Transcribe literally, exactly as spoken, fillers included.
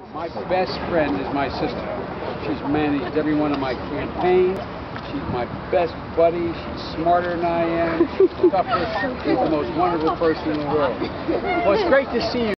My best friend is my sister. She's managed every one of my campaigns. She's my best buddy. She's smarter than I am. She's tougher. She's the most wonderful person in the world. Well, it's great to see you.